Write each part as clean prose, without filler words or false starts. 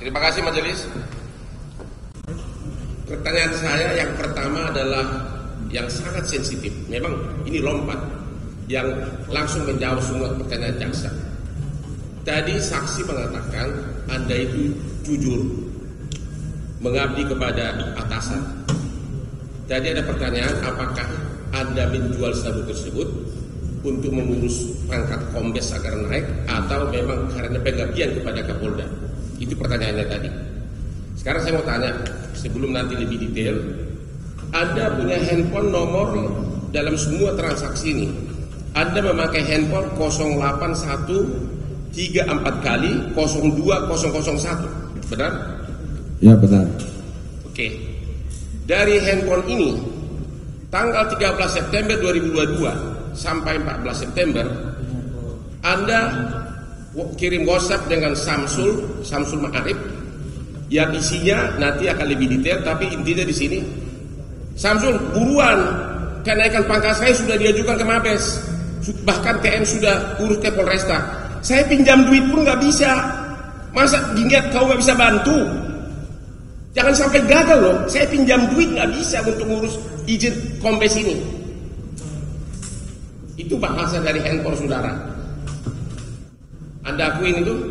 Terima kasih majelis. Pertanyaan saya yang pertama adalah yang sangat sensitif. Memang ini lompat yang langsung menjawab semua pertanyaan jaksa. Tadi saksi mengatakan Anda itu jujur, mengabdi kepada atasan. Tadi ada pertanyaan, apakah Anda menjual sabu tersebut untuk mengurus pangkat kombes agar naik, atau memang karena pengabdian kepada Kapolda? Itu pertanyaannya tadi. Sekarang saya mau tanya, sebelum nanti lebih detail, Anda punya handphone nomor dalam semua transaksi ini. Anda memakai handphone 08134 kali 02001, benar? Ya benar. Oke. Dari handphone ini, tanggal 13 September 2022 sampai 14 September, Anda kirim WhatsApp dengan Samsul Ma'arif yang isinya nanti akan lebih detail, tapi intinya di sini, Samsul, buruan, kenaikan pangkat saya sudah diajukan ke Mabes, bahkan TN sudah urus ke Polresta. Saya pinjam duit pun nggak bisa. Masa ingat kau nggak bisa bantu? Jangan sampai gagal loh. Saya pinjam duit nggak bisa untuk ngurus izin kombes ini. Itu bahasa dari handphone saudara. Anda akuin itu?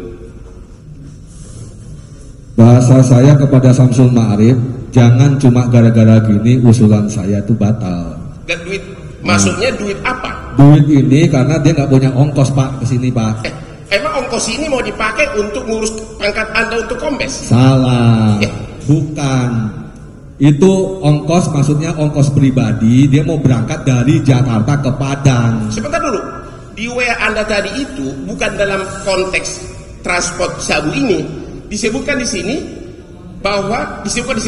Bahasa saya kepada Samsul Ma'arif, jangan cuma gara-gara gini usulan saya itu batal. Gak duit, maksudnya duit apa? Duit ini karena dia nggak punya ongkos Pak kesini Pak. Emang ongkos ini mau dipakai untuk ngurus pangkat Anda untuk kombes? Salah, bukan. Itu ongkos, maksudnya ongkos pribadi. Dia mau berangkat dari Jakarta ke Padang. Sebentar dulu, di WA Anda tadi itu bukan dalam konteks transport sabu ini. Disebutkan di sini bahwa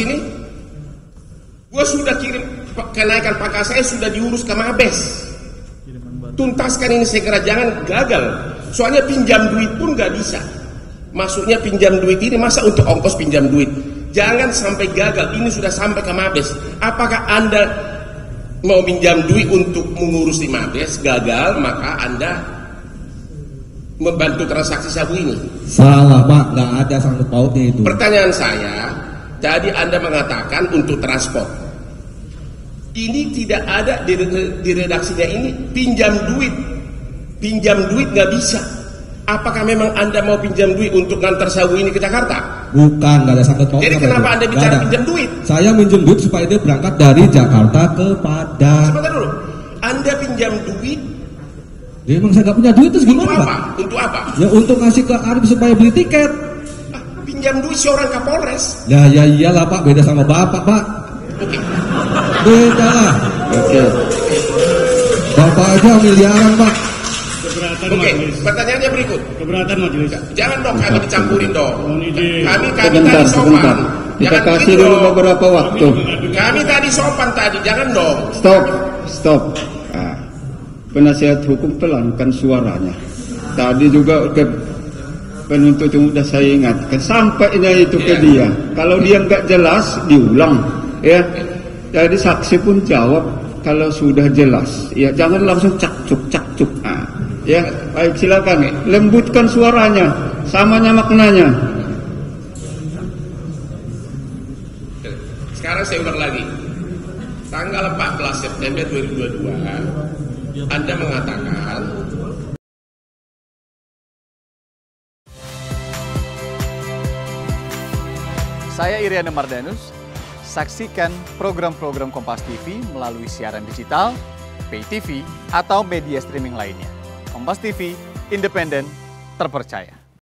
gua sudah kirim kenaikan pangkat saya sudah diurus ke Mabes. Tuntaskan ini segera, jangan gagal. Soalnya pinjam duit pun gak bisa. Maksudnya pinjam duit ini masa untuk ongkos pinjam duit. Jangan sampai gagal, ini sudah sampai ke Mabes. Apakah Anda mau pinjam duit untuk mengurus di Mabes, gagal, maka Anda membantu transaksi sabu ini? Salah Pak, gak ada sangkut pautnya itu. Pertanyaan saya, tadi Anda mengatakan untuk transport. Ini tidak ada di redaksinya ini pinjam duit nggak bisa. Apakah memang Anda mau pinjam duit untuk ngantar sabu ini ke Jakarta? Bukan, nggak ada sangkut pautnya. Jadi kenapa Anda bicara pinjam duit? Saya minjem duit supaya dia berangkat dari Jakarta ke Padang. Sebentar dulu, Anda pinjam duit? Ya, emang saya nggak punya duit terus gimana Pak? Untuk apa? Ya untuk ngasih ke Arif supaya beli tiket. Pinjam duit seorang Kapolres? Ya iyalah Pak, beda sama Bapak Pak. Oke. Beda lah. Oke. Bapak aja miliaran Pak. Oke, pertanyaannya berikut. Keberatan majelis. Jangan dong kami dicampurin dong. Kami tadi sopan. Kita kasih dulu beberapa waktu. Kami tadi sopan tadi, jangan dong. Stop. Nah, penasihat hukum pelankan suaranya. Tadi juga ke penuntut sudah saya ingatkan sampainya itu ke dia. Kalau dia nggak jelas diulang. Ya, jadi saksi pun jawab kalau sudah jelas. Ya, jangan langsung cakcuk. Nah, ya, baik silakan. Lembutkan suaranya, samanya maknanya. Sekarang saya ulang lagi. Tanggal 14 September 2022, Anda mengatakan Saya Iriana Mardanus. Saksikan program-program Kompas TV melalui siaran digital, pay TV, atau media streaming lainnya. Kompas TV, independen, terpercaya.